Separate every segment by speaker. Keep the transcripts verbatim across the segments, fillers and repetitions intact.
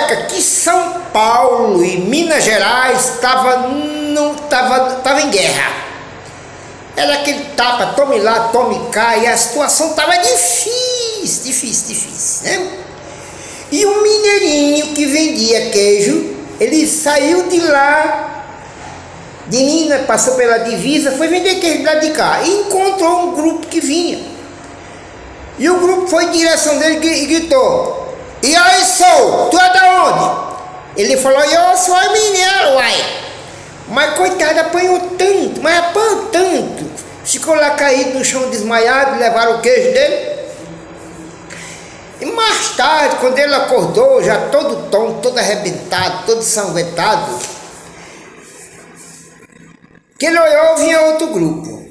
Speaker 1: época que São Paulo e Minas Gerais estavam não tava, tava em guerra. Era aquele tapa, tome lá, tome cá, e a situação estava difícil, difícil, difícil, né? E um mineirinho que vendia queijo, ele saiu de lá, de Minas, passou pela divisa, foi vender queijo lá de cá, e encontrou um grupo que vinha. E o grupo foi em direção dele e gritou: "E aí, sou, tu é da onde?" Ele falou: "Eu sou mineiro, uai." Mas coitado, apanhou tanto, mas apanhou tanto, ficou lá caído no chão desmaiado, levaram o queijo dele. E mais tarde, quando ele acordou, já todo tonto, todo arrebentado, todo ensanguentado, que ele olhou, vinha outro grupo,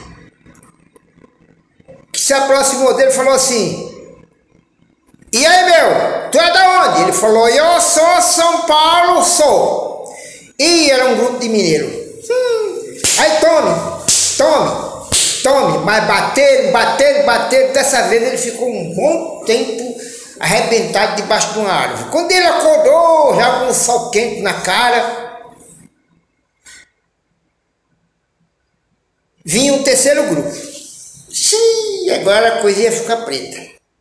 Speaker 1: que se aproximou dele e falou assim: "E aí, meu, tu é da onde?" Ele falou: "Eu sou São Paulo, sou." E era um grupo de mineiro. Hum. Aí tome, tome, tome. Mas bateram, bateram, bateram. Dessa vez ele ficou um bom tempo arrebentado debaixo de uma árvore. Quando ele acordou, já com o sol quente na cara, vinha um terceiro grupo. Xiii, agora a coisa ia ficar preta.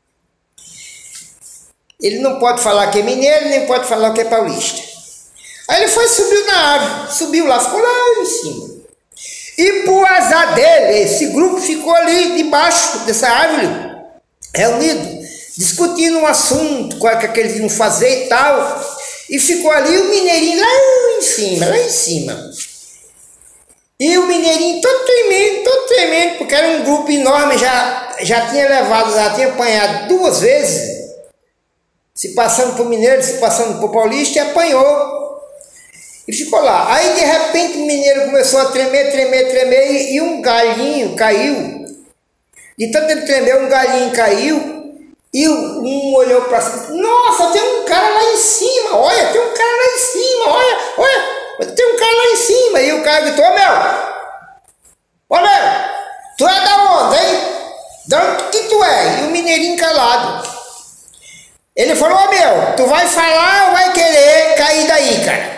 Speaker 1: Ele não pode falar que é mineiro, nem pode falar que é paulista. Aí ele foi, subiu na árvore, subiu lá, ficou lá em cima. E por azar dele, esse grupo ficou ali debaixo dessa árvore, reunido, discutindo um assunto, qual que eles iam fazer e tal. E ficou ali o mineirinho lá em cima, lá em cima. E o mineirinho todo tremendo, todo tremendo, porque era um grupo enorme, já, já tinha levado, já tinha apanhado duas vezes, se passando por mineiro, se passando por paulista, e apanhou. E ficou lá. Aí de repente o mineiro começou a tremer, tremer, tremer, e, e um galinho caiu. De tanto ele tremer, um galinho caiu, e um olhou para cima: "Nossa, tem um cara lá em cima, olha, tem um cara lá em cima, olha, olha, tem um cara lá em cima." E o cara gritou: "Ô meu, ô meu, tu é da onde, hein? Da onde que tu é?" E o mineirinho calado. Ele falou: "Ô meu, tu vai falar ou vai querer cair daí, cara?"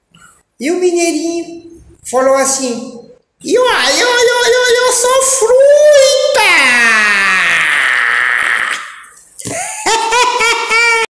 Speaker 1: E o mineirinho falou assim: "Eu, eu, eu, eu, eu sou fruto.